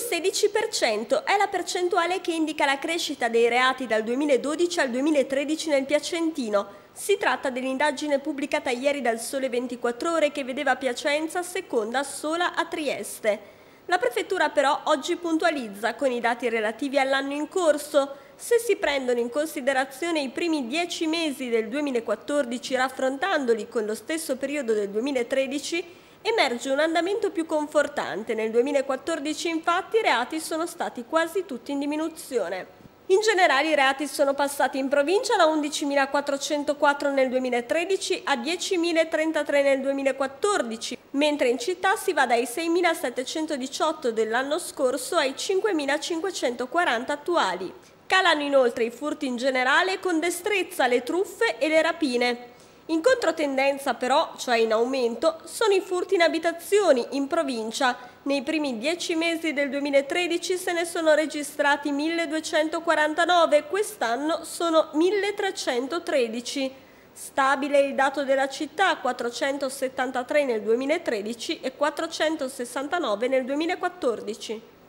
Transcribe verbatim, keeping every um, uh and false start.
sedici per cento è la percentuale che indica la crescita dei reati dal duemiladodici al duemilatredici nel Piacentino. Si tratta dell'indagine pubblicata ieri dal Sole ventiquattro Ore che vedeva Piacenza seconda sola a Trieste. La prefettura però oggi puntualizza con i dati relativi all'anno in corso. Se si prendono in considerazione i primi dieci mesi del duemilaquattordici raffrontandoli con lo stesso periodo del duemilatredici, emerge un andamento più confortante. Nel duemilaquattordici infatti i reati sono stati quasi tutti in diminuzione. In generale i reati sono passati in provincia da undicimilaquattrocentoquattro nel duemilatredici a diecimilatrentatré nel duemilaquattordici, mentre in città si va dai seimilasettecentodiciotto dell'anno scorso ai cinquemilacinquecentoquaranta attuali. Calano inoltre i furti in generale, con destrezza le truffe e le rapine. In controtendenza però, cioè in aumento, sono i furti in abitazioni in provincia. Nei primi dieci mesi del duemilatredici se ne sono registrati milleduecentoquarantanove, quest'anno sono milletrecentotredici. Stabile il dato della città, quattrocentosettantatré nel duemilatredici e quattrocentosessantanove nel duemilaquattordici.